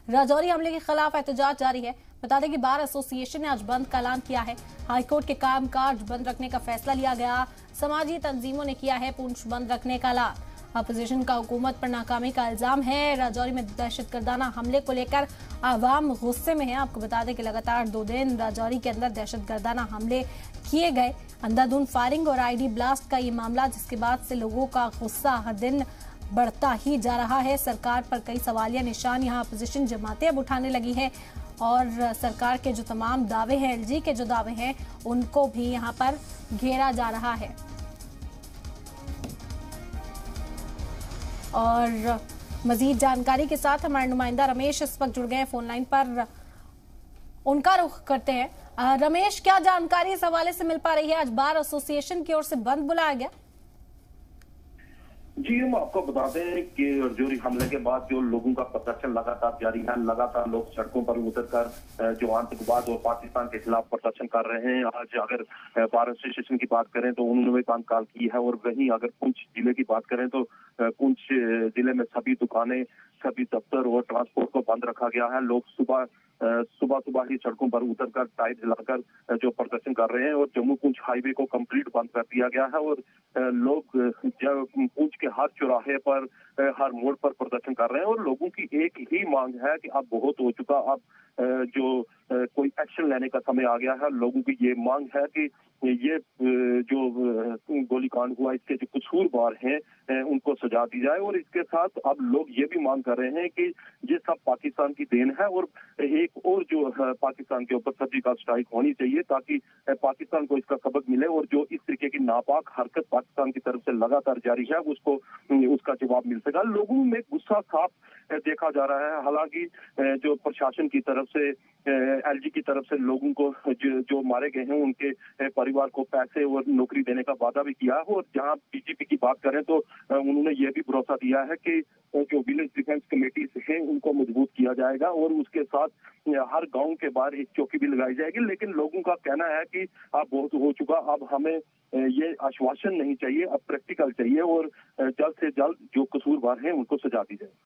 राजौरी हमले के खिलाफ एहतजाज जारी है। बता दें कि बार एसोसिएशन ने आज बंद का ऐलान किया है। हाईकोर्ट के कामकाज बंद रखने का फैसला लिया गया। समाजी तंजीमों ने किया है पूंछ बंद रखने का ऐलान। अपोजिशन का हुकूमत पर नाकामी का इल्जाम है। राजौरी में दहशतगर्दाना हमले को लेकर आवाम गुस्से में है। आपको बता दें कि लगातार 2 दिन राजौरी के अंदर दहशतगर्दाना हमले किए गए। अंधाधुंध फायरिंग और आईडी ब्लास्ट का ये मामला, जिसके बाद से लोगों का गुस्सा हर दिन बढ़ता ही जा रहा है। सरकार पर कई सवालिया निशान यहाँ अपोजिशन जमातें अब उठाने लगी है और सरकार के जो तमाम दावे हैं, एलजी के जो दावे हैं, उनको भी यहाँ पर घेरा जा रहा है। और मजीद जानकारी के साथ हमारे नुमाइंदा रमेश इस वक्त जुड़ गए हैं फोन लाइन पर। उनका रुख करते हैं। रमेश, क्या जानकारी इस हवाले से मिल पा रही है? आज बार एसोसिएशन की ओर से बंद बुलाया गया। जी, हम आपको बता दें कि राजौरी हमले के बाद जो लोगों का प्रदर्शन लगातार जारी है। लगातार लोग सड़कों पर उतरकर जो आतंकवाद और पाकिस्तान के खिलाफ प्रदर्शन कर रहे हैं। आज अगर बार एसोसिएशन की बात करें तो उन्होंने भी काम काल की है। और वहीं अगर पुंछ जिले की बात करें तो पुंछ जिले में सभी दुकानें, सभी दफ्तर और ट्रांसपोर्ट को बंद रखा गया है। लोग सुबह सुबह ही सड़कों पर उतरकर टायर जलाकर जो प्रदर्शन कर रहे हैं। और जम्मू पुंछ हाईवे को कंप्लीट बंद कर दिया गया है। और लोग पुंछ के हर चौराहे पर, हर मोड़ पर प्रदर्शन कर रहे हैं। और लोगों की एक ही मांग है कि अब बहुत हो चुका, अब जो कोई एक्शन लेने का समय आ गया है। लोगों की ये मांग है कि ये जो गोलीकांड हुआ, इसके जो कसूरवार हैं उनको सजा दी जाए। और इसके साथ अब लोग ये भी मांग कर रहे हैं कि ये सब पाकिस्तान की देन है और एक और जो पाकिस्तान के ऊपर सर्जिकल स्ट्राइक होनी चाहिए ताकि पाकिस्तान को इसका सबक मिले। और जो इस तरीके की नापाक हरकत पाकिस्तान की तरफ से लगातार जारी है उसको उसका जवाब मिल सका। लोगों में गुस्सा साफ देखा जा रहा है। हालांकि जो प्रशासन की तरफ से, एलजी की तरफ से लोगों को जो मारे गए हैं उनके परिवार को पैसे और नौकरी देने का वादा भी किया है। और जहां बीजेपी की बात करें तो उन्होंने ये भी भरोसा दिया है कि जो विलेज डिफेंस कमेटीज हैं उनको मजबूत किया जाएगा और उसके साथ हर गांव के बाहर एक चौकी भी लगाई जाएगी। लेकिन लोगों का कहना है कि अब बहुत हो चुका, अब हमें ये आश्वासन नहीं चाहिए, अब प्रैक्टिकल चाहिए और जल्द से जल्द जो कसूरवार हैं उनको सजा दी जाए।